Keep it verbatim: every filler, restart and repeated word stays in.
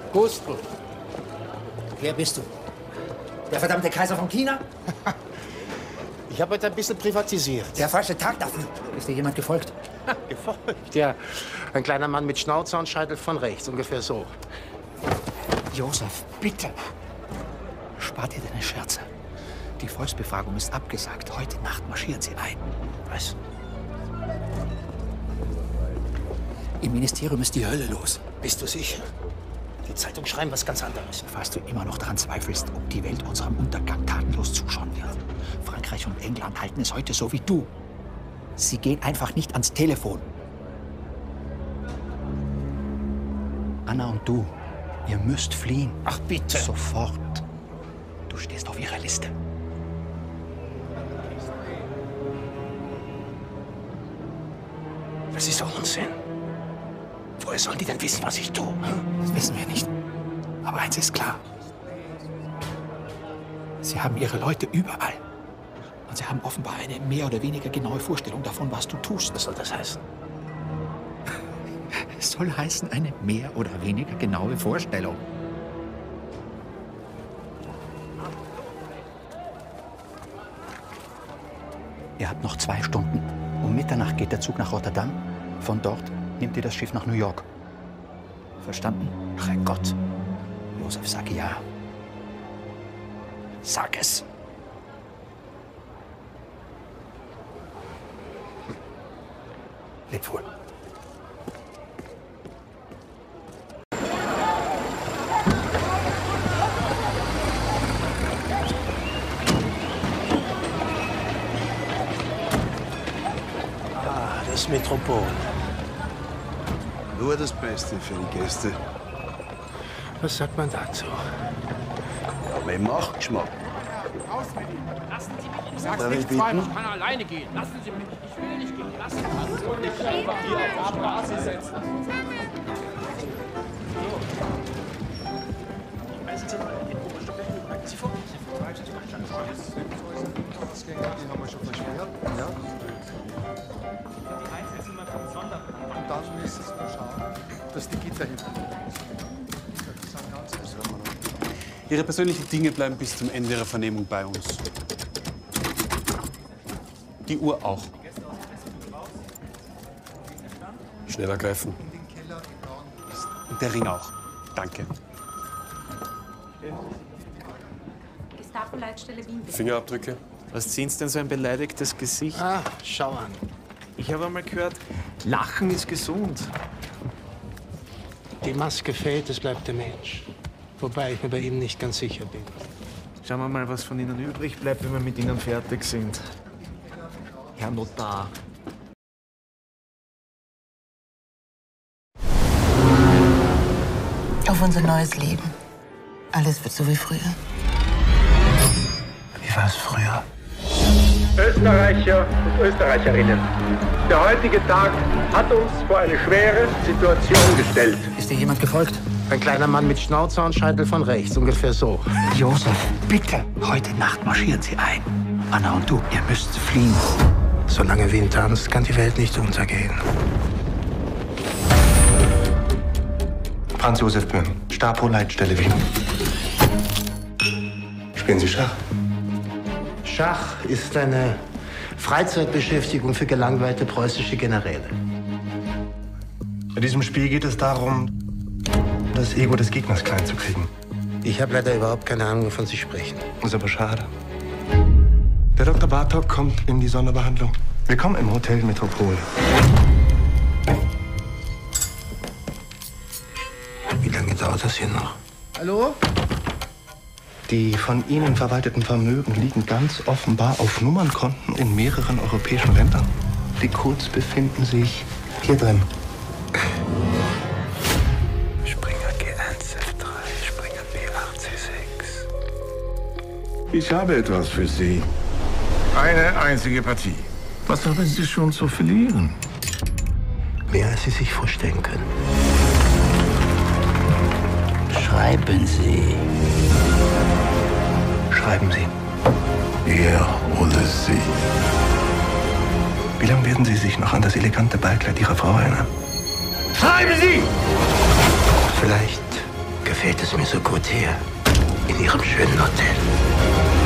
Gustl. Wer bist du? Der verdammte Kaiser von China? Ich habe heute ein bisschen privatisiert. Der falsche Tag dafür. Ist dir jemand gefolgt? Gefolgt, ja. Ein kleiner Mann mit Schnauzer und Scheitel von rechts, ungefähr so. Josef, bitte. Spar dir deine Scherze. Die Volksbefragung ist abgesagt. Heute Nacht marschieren sie ein. Was? Im Ministerium ist die Hölle los. Bist du sicher? Die Zeitungen schreiben was ganz anderes. Falls du immer noch daran zweifelst, ob die Welt unserem Untergang tatenlos zuschauen wird. Frankreich und England halten es heute so wie du. Sie gehen einfach nicht ans Telefon. Anna und du, ihr müsst fliehen. Ach bitte. Sofort. Du stehst auf ihrer Liste. Das ist doch Unsinn. Woher sollen die denn wissen, was ich tue? Hm? Das wissen wir nicht. Aber eins ist klar. Sie haben ihre Leute überall. Und sie haben offenbar eine mehr oder weniger genaue Vorstellung davon, was du tust. Was soll das heißen? Es soll heißen, eine mehr oder weniger genaue Vorstellung. Ihr habt noch zwei Stunden. Um Mitternacht geht der Zug nach Rotterdam. Von dort nehmt ihr das Schiff nach New York. Verstanden? Ach Gott. Josef, sag ja. Sag es. Leb wohl. Ah, das Metropol. Nur das Beste für die Gäste. Was sagt man dazu? Wer macht Geschmack? Raus mit ihm! Lassen Sie mich! Ich sag's Darf ich nicht zweimal, bitten? ich kann alleine gehen. Lassen Sie mich! Ich will nicht gehen. Lassen Sie mich! Und nicht einfach hier auf die Straße setzen. Und dann müssen Sie nur schauen, dass die Gitter hinten sind. Das sind ganz besonders. Ihre persönlichen Dinge bleiben bis zum Ende Ihrer Vernehmung bei uns. Die Uhr auch. Schneller greifen. Und der Ring auch. Danke. Gestapo-Leitstelle Wien. Fingerabdrücke. Was ziehen Sie denn so ein beleidigtes Gesicht? Ah, schau an. Ich habe einmal gehört, Lachen ist gesund. Die Maske fällt, es bleibt der Mensch. Wobei ich mir bei ihm nicht ganz sicher bin. Schauen wir mal, was von Ihnen übrig bleibt, wenn wir mit Ihnen fertig sind. Herr Notar. Auf unser neues Leben. Alles wird so wie früher. Wie war es früher? Österreicher und Österreicherinnen, der heutige Tag hat uns vor eine schwere Situation gestellt. Ist dir jemand gefolgt? Ein kleiner Mann mit Schnauzer und Scheitel von rechts, ungefähr so. Josef, bitte. Heute Nacht marschieren sie ein. Anna und du, ihr müsst fliehen. Solange Wien tanzt, kann die Welt nicht untergehen. Franz Josef Böhm, Stapo-Leitstelle Wien. Spielen Sie Schach? Schach ist eine Freizeitbeschäftigung für gelangweilte preußische Generäle. Bei diesem Spiel geht es darum, das Ego des Gegners klein zu kriegen. Ich habe leider überhaupt keine Ahnung, wovon Sie sprechen. Ist aber schade. Der Doktor Bartok kommt in die Sonderbehandlung. Willkommen im Hotel Metropol. Wie lange dauert das hier noch? Hallo? Die von Ihnen verwalteten Vermögen liegen ganz offenbar auf Nummernkonten in mehreren europäischen Ländern. Die Codes befinden sich hier drin. Springer G eins F drei, Springer B acht C sechs. Ich habe etwas für Sie. Eine einzige Partie. Was haben Sie schon zu verlieren? Mehr als Sie sich vorstellen können. Schreiben Sie. Schreiben Sie. Er oder Sie. Wie lange werden Sie sich noch an das elegante Ballkleid Ihrer Frau erinnern? Schreiben Sie! Vielleicht gefällt es mir so gut hier, in Ihrem schönen Hotel.